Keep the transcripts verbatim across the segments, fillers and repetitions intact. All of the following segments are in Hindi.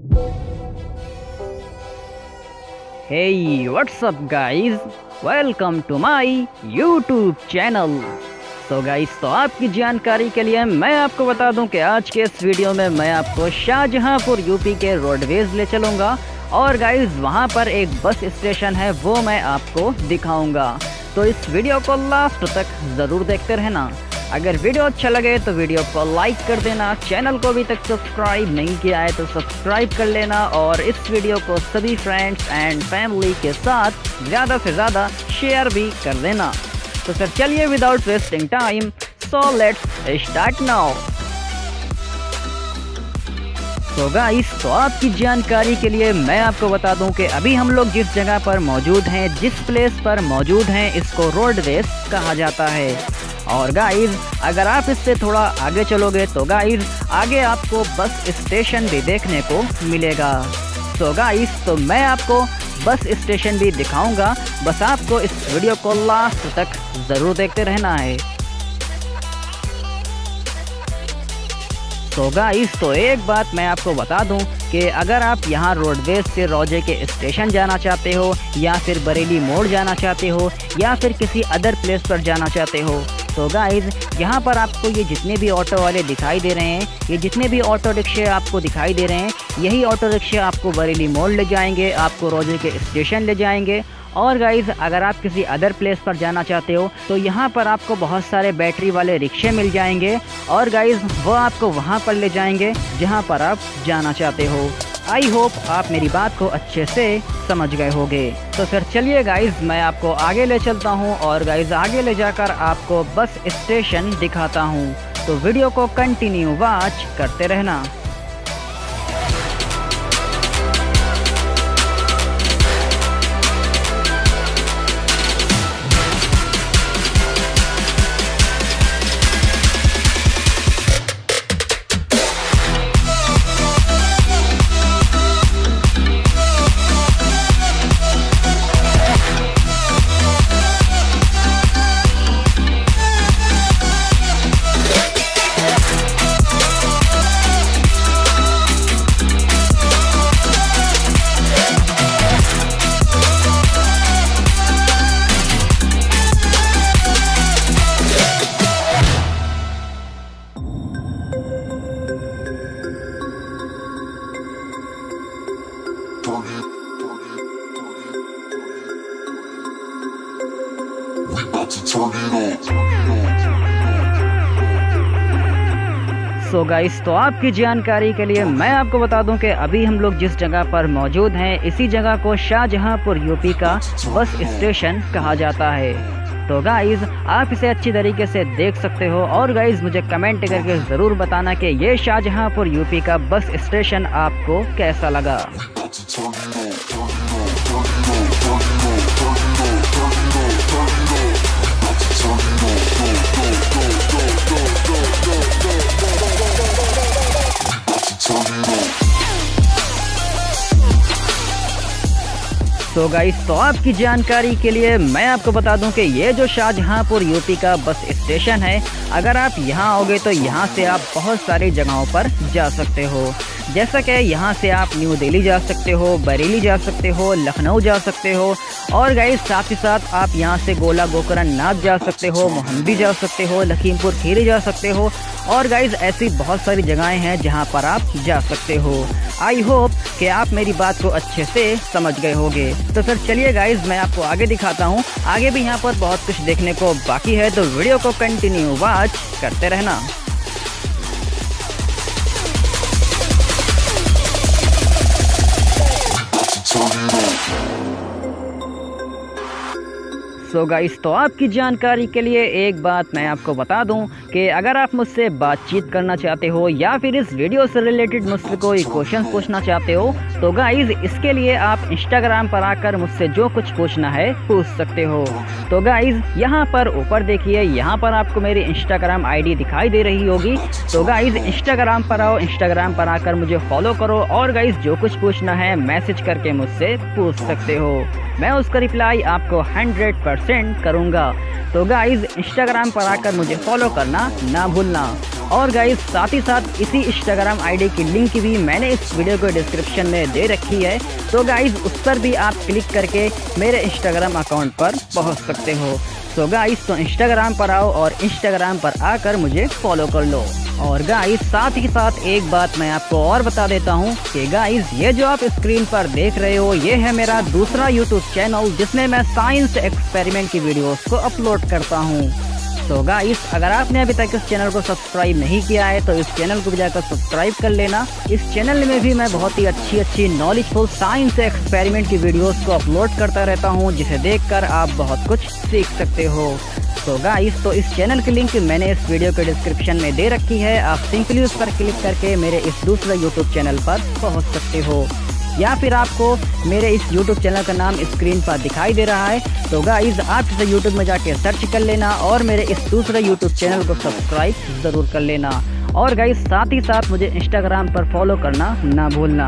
Hey, what's up guys? Welcome to my YouTube channel. तो गाइस, तो आपकी जानकारी के लिए मैं आपको बता दूं कि आज के इस वीडियो में मैं आपको शाहजहांपुर यूपी के रोडवेज ले चलूँगा और गाइस वहां पर एक बस स्टेशन है, वो मैं आपको दिखाऊंगा। तो इस वीडियो को लास्ट तक ज़रूर देखते रहना। अगर वीडियो अच्छा लगे तो वीडियो को लाइक कर देना, चैनल को अभी तक सब्सक्राइब नहीं किया है तो सब्सक्राइब कर लेना और इस वीडियो को सभी फ्रेंड्स एंड फैमिली के साथ ज़्यादा से ज़्यादा शेयर भी कर देना। तो सर चलिए without wasting time, so let's start now. तो गाइस, तो आपकी जानकारी के लिए मैं आपको बता दूं कि अभी हम लोग जिस जगह पर मौजूद हैं, जिस प्लेस पर मौजूद हैं, इसको रोडवेज कहा जाता है। और गाइस, अगर आप इससे थोड़ा आगे चलोगे तो गाइस आगे आपको बस स्टेशन भी देखने को मिलेगा। तो गाइस, तो मैं आपको बस स्टेशन भी दिखाऊंगा, बस आपको इस वीडियो को लास्ट तक ज़रूर देखते रहना है। तो गाइस, तो एक बात मैं आपको बता दूं कि अगर आप यहां रोडवेज से रोजे के स्टेशन जाना चाहते हो या फिर बरेली मोड़ जाना चाहते हो या फिर किसी अदर प्लेस पर जाना चाहते हो, तो गाइस यहाँ पर आपको ये जितने भी ऑटो वाले दिखाई दे रहे हैं, ये जितने भी ऑटो रिक्शे आपको दिखाई दे रहे हैं, यही ऑटो रिक्शे आपको बरेली मोड़ ले जाएंगे, आपको रोजे के स्टेशन ले जाएंगे। और गाइस, अगर आप किसी अदर प्लेस पर जाना चाहते हो तो यहाँ पर आपको बहुत सारे बैटरी वाले रिक्शे मिल जाएंगे और गाइस वो आपको वहाँ पर ले जाएंगे जहाँ पर आप जाना चाहते हो। आई होप आप मेरी बात को अच्छे से समझ गए होंगे। तो फिर चलिए गाइस, मैं आपको आगे ले चलता हूँ और गाइस आगे ले जाकर आपको बस स्टेशन दिखाता हूँ। तो वीडियो को कंटिन्यू वॉच करते रहना। सो गाइस, तो आपकी जानकारी के लिए मैं आपको बता दूं कि अभी हम लोग जिस जगह पर मौजूद हैं, इसी जगह को शाहजहांपुर यूपी का बस स्टेशन कहा जाता है। तो गाइस, आप इसे अच्छी तरीके से देख सकते हो और गाइस मुझे कमेंट करके ज़रूर बताना कि ये शाहजहांपुर यूपी का बस स्टेशन आपको कैसा लगा। तो गाइस, तो आपकी जानकारी के लिए मैं आपको बता दूं कि ये जो शाहजहांपुर यूपी का बस स्टेशन है, अगर आप यहाँ आओगे तो यहाँ से आप बहुत सारी जगहों पर जा सकते हो। जैसा कि यहाँ से आप न्यू दिल्ली जा सकते हो, बरेली जा सकते हो, लखनऊ जा सकते हो और गाइस साथ ही साथ आप यहाँ से गोला गोकर्ण नाथ जा सकते हो, मोहम्मदी जा सकते हो, लखीमपुर खीरी जा सकते हो और गाइस ऐसी बहुत सारी जगहें हैं जहाँ पर आप जा सकते हो। आई होप कि आप मेरी बात को अच्छे से समझ गए होंगे। तो फिर चलिए गाइस, मैं आपको आगे दिखाता हूँ। आगे भी यहाँ पर बहुत कुछ देखने को बाकी है, तो वीडियो को कंटिन्यू वॉच करते रहना। सो गाइस, तो आपकी जानकारी के लिए एक बात मैं आपको बता दूं कि अगर आप मुझसे बातचीत करना चाहते हो या फिर इस वीडियो से रिलेटेड मुझसे कोई क्वेश्चन पूछना चाहते हो तो गाइस इसके लिए आप इंस्टाग्राम पर आकर मुझसे जो कुछ पूछना है पूछ सकते हो। तो गाइस यहाँ पर ऊपर देखिए, यहाँ पर आपको मेरी इंस्टाग्राम आईडी दिखाई दे रही होगी। तो गाइस इंस्टाग्राम पर आओ, इंस्टाग्राम पर आकर मुझे फॉलो करो और गाइस जो कुछ पूछना है मैसेज करके मुझसे पूछ सकते हो। मैं उसका रिप्लाई आपको हंड्रेड परसेंट करूँगा। तो गाइज़ इंस्टाग्राम पर आकर मुझे फॉलो करना ना भूलना। और गाइज़ साथ ही साथ इसी इंस्टाग्राम आईडी की लिंक भी मैंने इस वीडियो को डिस्क्रिप्शन में दे रखी है। तो गाइज़ उस पर भी आप क्लिक करके मेरे इंस्टाग्राम अकाउंट पर पहुंच सकते हो। तो गाइज़ तो इंस्टाग्राम पर आओ और इंस्टाग्राम पर आकर मुझे फॉलो कर लो। और गाइज़ साथ ही साथ एक बात मैं आपको और बता देता हूँ कि गाइज़ ये जो आप स्क्रीन पर देख रहे हो ये है मेरा दूसरा यूट्यूब चैनल, जिसमें मैं साइंस एक्सपेरिमेंट की वीडियोस को अपलोड करता हूँ। तो गाइस अगर आपने अभी तक इस चैनल को सब्सक्राइब नहीं किया है तो इस चैनल को भी जाकर सब्सक्राइब कर लेना। इस चैनल में भी मैं बहुत ही अच्छी अच्छी नॉलेजफुल साइंस एक्सपेरिमेंट की वीडियोस को अपलोड करता रहता हूं, जिसे देखकर आप बहुत कुछ सीख सकते हो। तो गाइस तो इस चैनल की लिंक मैंने इस वीडियो के डिस्क्रिप्शन में दे रखी है। आप सिंपली उस पर क्लिक करके मेरे इस दूसरे यूट्यूब चैनल पर पहुँच सकते हो, या फिर आपको मेरे इस YouTube चैनल का नाम स्क्रीन पर दिखाई दे रहा है। तो गाइज़ आप इसे YouTube में जाके सर्च कर लेना और मेरे इस दूसरे YouTube चैनल को सब्सक्राइब ज़रूर कर लेना। और गाइज़ साथ ही साथ मुझे इंस्टाग्राम पर फॉलो करना ना भूलना।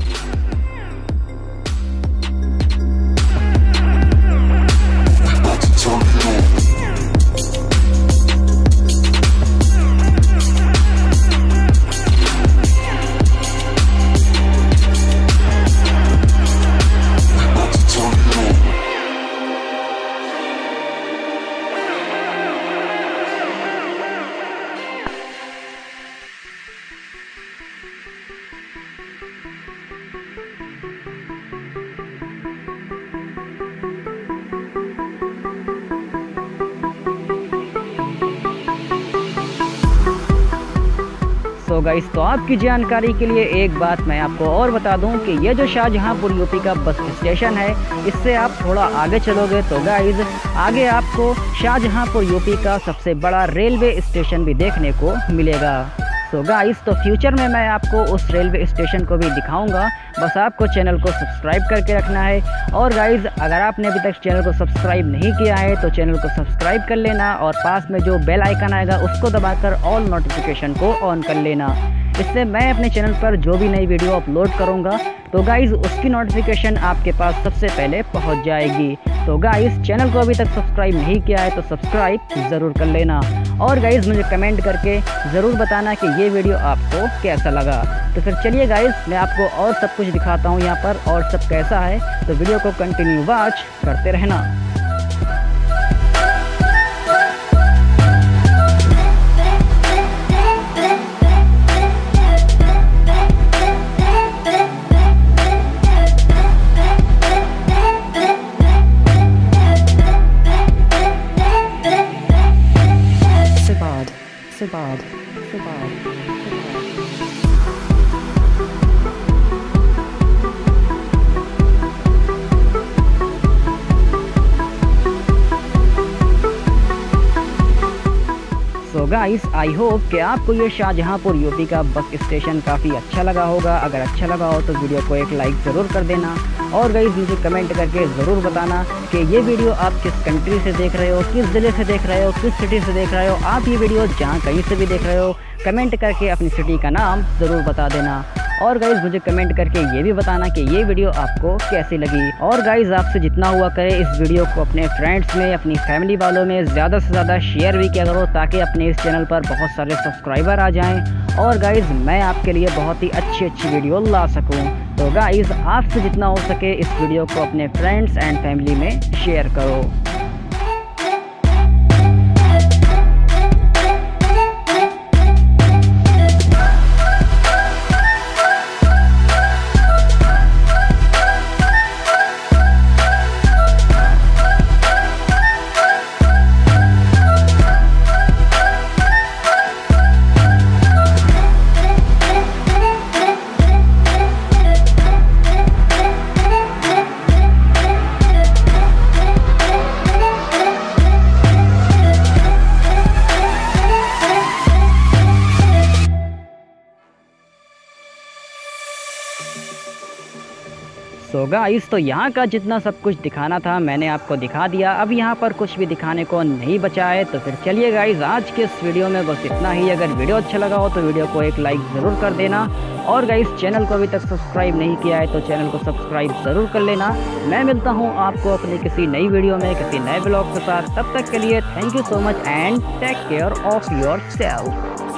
तो गाइस तो आपकी जानकारी के लिए एक बात मैं आपको और बता दूं कि ये जो शाहजहांपुर यूपी का बस स्टेशन है, इससे आप थोड़ा आगे चलोगे तो गाइस आगे आपको शाहजहांपुर यूपी का सबसे बड़ा रेलवे स्टेशन भी देखने को मिलेगा। तो गाइस तो फ्यूचर में मैं आपको उस रेलवे स्टेशन को भी दिखाऊंगा, बस आपको चैनल को सब्सक्राइब करके रखना है। और गाइस अगर आपने अभी तक चैनल को सब्सक्राइब नहीं किया है तो चैनल को सब्सक्राइब कर लेना और पास में जो बेल आइकन आएगा उसको दबाकर ऑल नोटिफिकेशन को ऑन कर लेना। इससे मैं अपने चैनल पर जो भी नई वीडियो अपलोड करूंगा तो गाइस उसकी नोटिफिकेशन आपके पास सबसे पहले पहुंच जाएगी। तो गाइस चैनल को अभी तक सब्सक्राइब नहीं किया है तो सब्सक्राइब ज़रूर कर लेना। और गाइस मुझे कमेंट करके ज़रूर बताना कि ये वीडियो आपको कैसा लगा। तो फिर चलिए गाइस मैं आपको और सब कुछ दिखाता हूँ यहाँ पर और सब कैसा है, तो वीडियो को कंटिन्यू वॉच करते रहना। Sabad, Sabad, so guys I hope कि आपको ये शाहजहांपुर यूपी का बस स्टेशन काफ़ी अच्छा लगा होगा। अगर अच्छा लगा हो तो वीडियो को एक लाइक ज़रूर कर देना। और गाइस मुझे कमेंट करके ज़रूर बताना कि ये वीडियो आप किस कंट्री से देख रहे हो, किस ज़िले से देख रहे हो, किस सिटी से देख रहे हो। आप ये वीडियो जहाँ कहीं से भी देख रहे हो कमेंट करके अपनी सिटी का नाम ज़रूर बता देना। और गाइज़ मुझे कमेंट करके ये भी बताना कि ये वीडियो आपको कैसी लगी। और गाइज़ आपसे जितना हुआ करे इस वीडियो को अपने फ्रेंड्स में, अपनी फैमिली वालों में ज़्यादा से ज़्यादा शेयर भी किया करो, ताकि अपने इस चैनल पर बहुत सारे सब्सक्राइबर आ जाएं और गाइज़ मैं आपके लिए बहुत ही अच्छी अच्छी वीडियो ला सकूं। तो गाइज़ आपसे जितना हो सके इस वीडियो को अपने फ्रेंड्स एंड फैमिली में शेयर करो। सो गाइस तो यहाँ का जितना सब कुछ दिखाना था मैंने आपको दिखा दिया। अब यहाँ पर कुछ भी दिखाने को नहीं बचा है। तो फिर चलिए गाइस आज के इस वीडियो में बस इतना ही। अगर वीडियो अच्छा लगा हो तो वीडियो को एक लाइक ज़रूर कर देना और गाइस चैनल को अभी तक सब्सक्राइब नहीं किया है तो चैनल को सब्सक्राइब ज़रूर कर लेना। मैं मिलता हूँ आपको अपनी किसी नई वीडियो में किसी नए ब्लॉग के साथ। तब तक के लिए thank you so much and take care of your self.